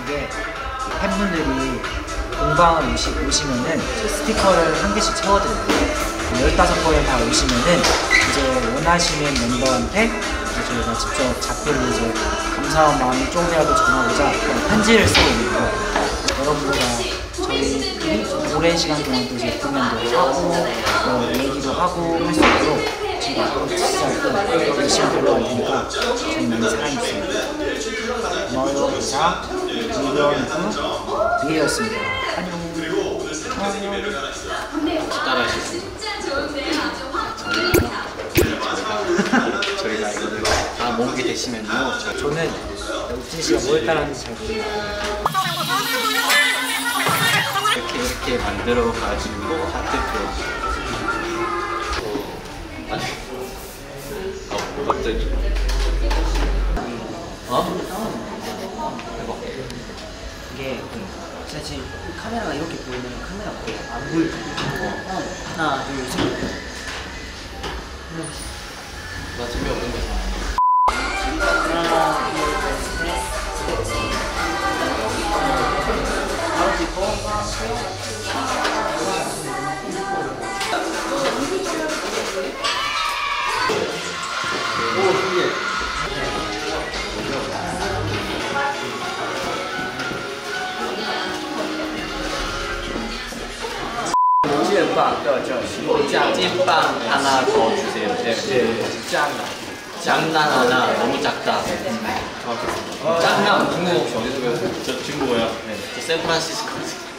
게 팬분들이 공방을 오시면은 스티커를 한 개씩 채워드려요. 15번에 다 오시면은 이제 원하시는 멤버한테 저희가 직접 작별로 이제 감사한 마음을 조금이라도 전하고자 편지를 쓰고 있는 거예요. 여러분들과 저희 오랜 시간 동안 또 이제 공연도 하고 얘기도 하고 할 수 있도록 저희가 앞으로 진짜 또 열심히 달려갈 테니까 저희 많이 사랑해주세요. 고마워요. 이상 이현구 위에였습니다. 안녕. 따라하시죠. 저희가 이거를 다 모으게 되시면요. 저는 우진 씨가 뭘 따라하는지 잘 모르겠어요. 이렇게 만들어 가지고 하트표. 아니, 갑자기. 해봐. 이게 진짜 지금 카메라가 이렇게 보이면 카메라 거의 안 보일 거예요. 하나, 둘, 셋. 나 재미없는데. 하나, 둘, 셋. 바로 찍고. 찐빵 하나 더 주세요. 짱난 하나 너무 작다. 짱난 중국어 혹시 어디서 배웠어요? 저 중국어요? 네. 저 샌프란시스코.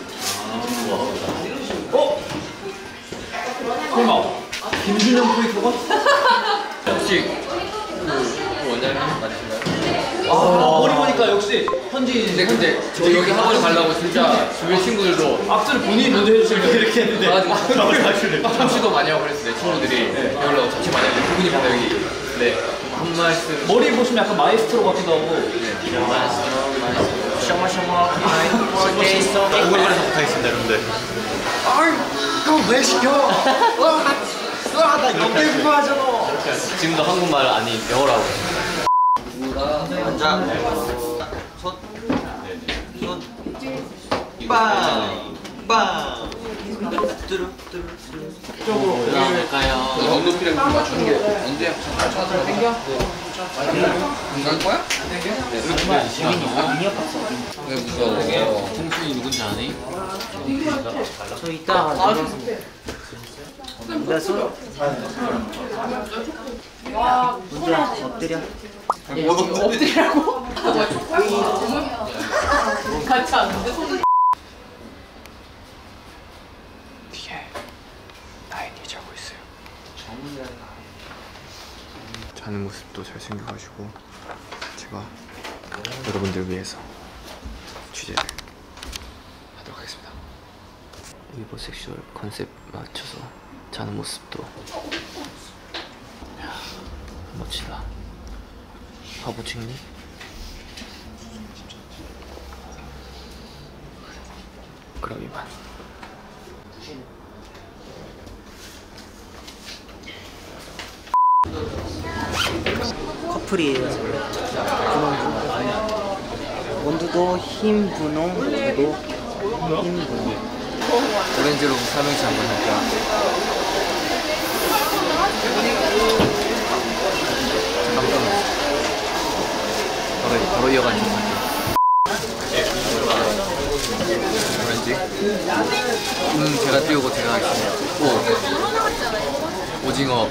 중국어. 설마 김준영 프리토가? 혹시 그 원장님 맞으신가요? 머리 보니까 역시 현지인인데 근데 저 여기 학원에 가려고 진짜 주변 친구들도 악수를 본인이 먼저 해주시면 이렇게 했는데 가가지고 참치도 많이 하고 그랬어요. 친구들이 배우려고 자체 많이 하고 그분이 바로 여기 한 말씀 머리 보시면 약간 마이스트로 같기도 하고 셔머셔머 오글거려서 못하겠습니다 여러분들. 그거 왜 시켜? 나 옆에 그거 하잖아. 지금도 한국말 아니 영어로 하고 앉아 손 빵! 빵! 이쪽으로 올라갈까요? 눈높이랑 맞추는 게 언제 맞춰서 땡겨? 갈 거야? 왜 무서워? 통sun이 누군지 아니? 저 이따가 나 손. 문제야 엎드려. 엎드리라고? 같이 앉는데 손. 뒤에 나인이 자고 있어요. 자는 모습도 잘생겨가지고 제가 여러분들 위해서 취재를 하도록 하겠습니다. 위버 섹슈얼 컨셉 맞춰서 자는 모습도 이야, 멋지다. 화보 찍니? 그럼 이만. 커플이에요. 원두도 흰 분홍, 저도 흰 분홍. 오렌지로 삼행시 한번 할게요. 잠깐만. 바로 이어가는 척 할게요. 오렌지. 제가 띄우고 제가 하겠습니다. 오징어.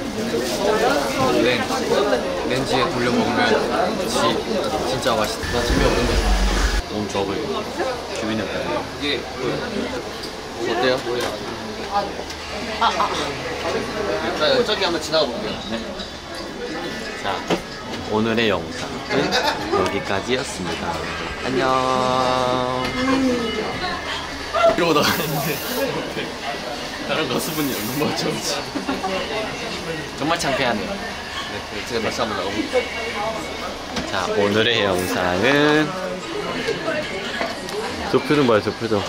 렌즈에 돌려 먹으면 진짜 맛있다. 나 재미없는데 너무 좋아 보이고 기분이 나빠요. 이게 어때요? 자, 저기 한번 지나가 볼게요. 네. 자, 오늘의 영상은 여기까지였습니다. 안녕. 이러고 나갔는데 다른 가수분이 너무 어쩌지. 정말 창피하네요. 네, 제가 다시 한번 나가볼게요. 자, 오늘의 영상은 저 표정 봐요, 저 표정.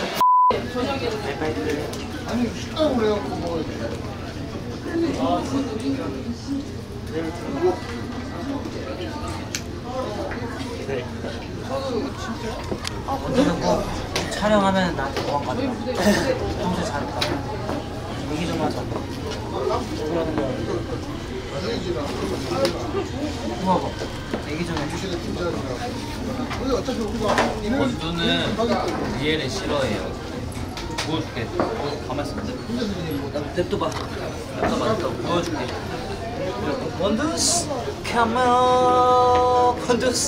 그래놓고 촬영하면 나한테 도망가더라고. 평소에 잘했다. 얘기 좀 하자. 그러는 거야. 고마워. 얘기 좀 해주시고. 원두는 리엘은 싫어해요. 보여줄게. 가만 있어. 냅둬봐. 보여줄게. 원두스, come on, 원두스.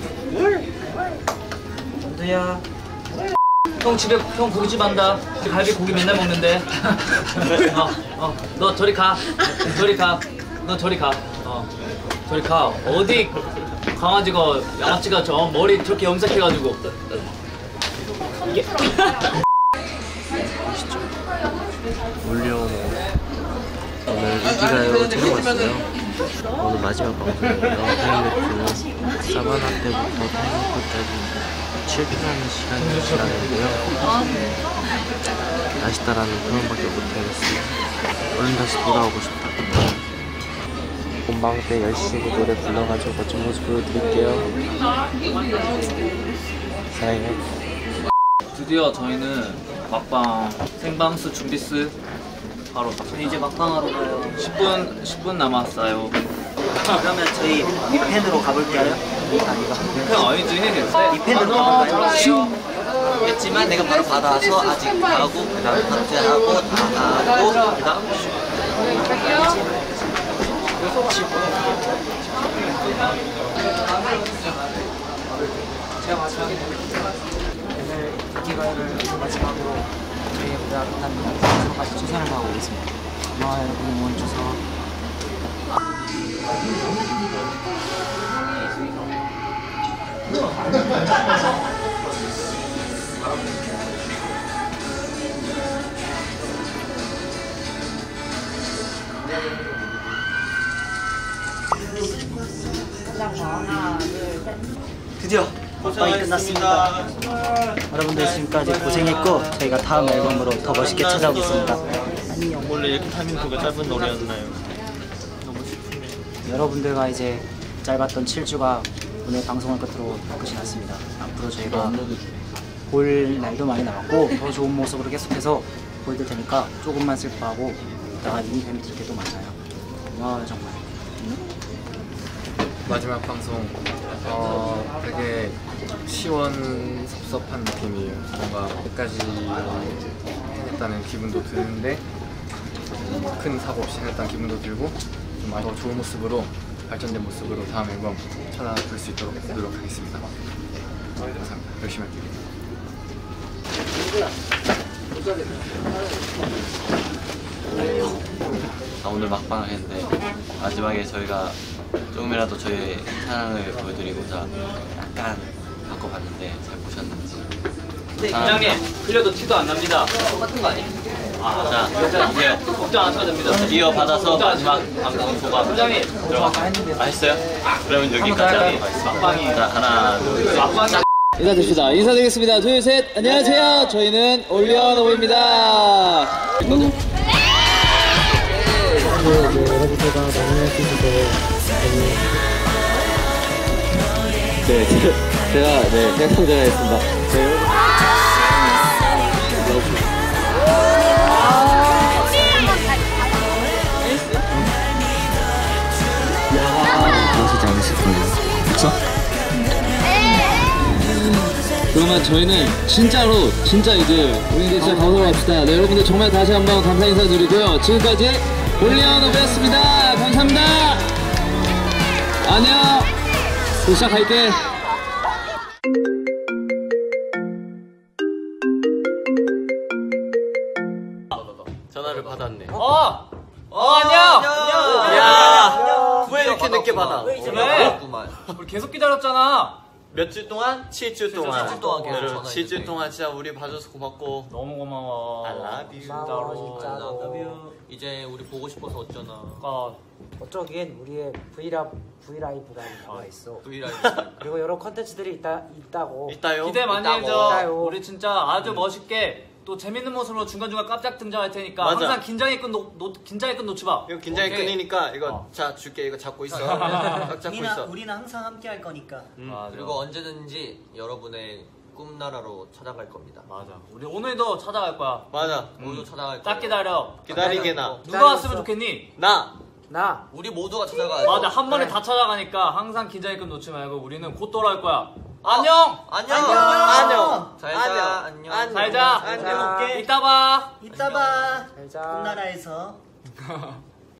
원두야. 형 집에 형 고깃집 한다. 갈비 고기 맨날 먹는데. 너 저리 가. 저리 가. 너 저리 가. 저리 가. 어디 강아지가 양아치가 저 머리 저렇게 염색해가지고. 이게. 올려오는 오늘 인기가요 촬영왔어요. 오늘 마지막 방송이고요. 파일럿 사바나 때부터 파일럿까지 7주라는 시간이 지나는데요. 아쉽다라는 표현밖에 못하겠어요. 얼른 다시 돌아오고 싶다. 본방 때 열심히 노래 불러가지고 멋진 모습 보여드릴게요. 사랑해. 드디어 저희는 막방 생방수 준비스 바로 이제 막방하러 가요. 10분 남았어요. 그러면 저희 리펜으로 가볼까요? 형 아니지. 리펜으로 가볼까요? 했지만 내가 바로 받아서 아직 하고 그 다음 박제하고 다 하고 그 다음 제가 마지막에 오늘 인기가요를 마지막으로 저희의 무대가 끝납니다. 그래서 다시 최선을 다하고 오겠습니다. 고마워요 여러분 응원해주셔서. 드디어 막방이 끝났습니다. 여러분들 지금까지 고생했고 저희가 다음 앨범으로 더 멋있게 찾아오겠습니다. 안녕. 원래 이렇게 타이밍표가 짧은 노래였나요? 너무 슬프네. 여러분들과 이제 짧았던 7주가 오늘 방송을 끝으로 끝이 났습니다. 앞으로 저희가 볼 날도 많이 남았고 더 좋은 모습으로 계속해서 보여드릴 테니까 조금만 슬퍼하고 이따가 미니 팬미팅 때도 만나요. 고마워요 정말. 마지막 방송 되게 시원섭섭한 느낌이에요. 뭔가 끝까지 해냈다는 기분도 드는데 큰 사고 없이 해냈다는 기분도 들고 좀 더 좋은 모습으로 발전된 모습으로 다음 앨범 찾아볼 수 있도록 노력하겠습니다. 감사합니다. 열심히 할게요. 오늘 막방을 했는데 마지막에 저희가 조금이라도 저희의 사랑을 보여드리고자 약간 바꿔봤는데 잘 보셨는지. 부장님 흘려도 티도 안 납니다. 똑같은 거 아니에요? 자, 이제 걱정 안 하셔도 됩니다. 이어받아서 마지막 방송 소감 부장님 들어가겠습니다. 맛있어요? 그러면 여기까지 하도록 하겠습니다. 막방이 자, 하나, 둘, 셋. 인사드립시다. 인사드리겠습니다. 둘, 셋. 안녕하세요. 저희는 올리언오브입니다. 여러분들과 만날 수 있어서 네, 제가 생각보다 했습니다. 나오시지 않으실 거예요. 그쵸? 그러면 저희는 진짜로 진짜 이제 우리 이제 진짜 방송을 합시다. 네, 여러분들 정말 다시 한번 감사 인사드리고요. 지금까지 올리언오브였습니다. 감사합니다. 안녕. 시작할게. 전화를 받았네. 안녕. 야, 왜 이렇게 늦게 받아? 왜? 그랬구만. 우리 계속 기다렸잖아. 몇 주 동안? 7주 동안. 7주 동안 계속 여러분, 전화했지. 7주 동안 진짜 우리 봐줘서 고맙고. 너무 고마워. I love you. 진짜로. 이제 우리 보고 싶어서 어쩌나. 어쩌긴 우리의 브이라이브가 나와 있어. 브이라이브. 그리고 여러 컨텐츠들이 있다고. 있다요? 기대 많이 있다고. 해줘. 있다요. 우리 진짜 아주 멋있게 또 재밌는 모습으로 중간중간 깜짝 등장할 테니까 맞아. 항상 긴장의 끈 놓지 마. 이거 긴장의 오케이. 끈이니까 이거 어. 자 줄게. 이거 잡고 있어. 딱 잡고 있어. 우리는 항상 함께 할 거니까. 맞아. 그리고 언제든지 여러분의 꿈나라로 찾아갈 겁니다. 맞아. 우리 오늘도 찾아갈 거야. 맞아. 모두 찾아갈 거예요. 딱 기다려. 기다리게나. 누가 왔으면 좋겠니? 나. 우리 모두가 찾아가요. 맞아. 한 번에 다 찾아가니까 항상 긴장의 끈 놓지 말고 우리는 곧 돌아올 거야. 안녕. 안녕. 안녕. 잘자. 안녕. 잘 자. 안녕. 이따 봐. 이따 봐. 잘 자. 꿈나라에서.